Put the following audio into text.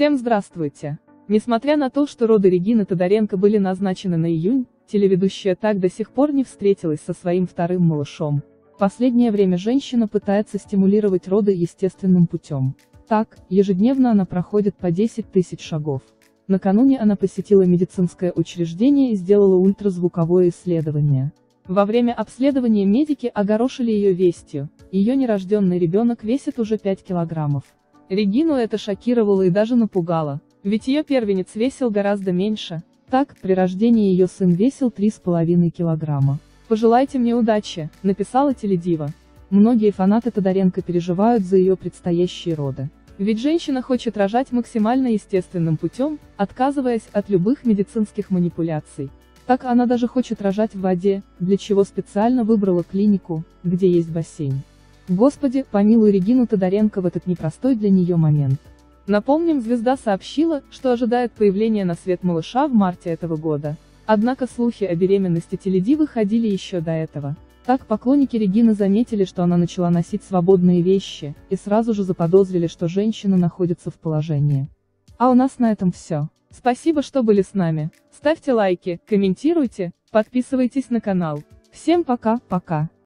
Всем здравствуйте! Несмотря на то, что роды Регины Тодоренко были назначены на июнь, телеведущая так до сих пор не встретилась со своим вторым малышом. В последнее время женщина пытается стимулировать роды естественным путем. Так, ежедневно она проходит по 10 тысяч шагов. Накануне она посетила медицинское учреждение и сделала ультразвуковое исследование. Во время обследования медики огорошили ее вестью: ее нерожденный ребенок весит уже 5 килограммов. Регину это шокировало и даже напугало, ведь ее первенец весил гораздо меньше. Так, при рождении ее сын весил 3,5 килограмма. «Пожелайте мне удачи», — написала теледива. Многие фанаты Тодоренко переживают за ее предстоящие роды. Ведь женщина хочет рожать максимально естественным путем, отказываясь от любых медицинских манипуляций. Так она даже хочет рожать в воде, для чего специально выбрала клинику, где есть бассейн. Господи, помилуй Регину Тодоренко в этот непростой для нее момент. Напомним, звезда сообщила, что ожидает появления на свет малыша в марте этого года. Однако слухи о беременности теледивы ходили еще до этого. Так поклонники Регины заметили, что она начала носить свободные вещи, и сразу же заподозрили, что женщина находится в положении. А у нас на этом все. Спасибо, что были с нами. Ставьте лайки, комментируйте, подписывайтесь на канал. Всем пока-пока.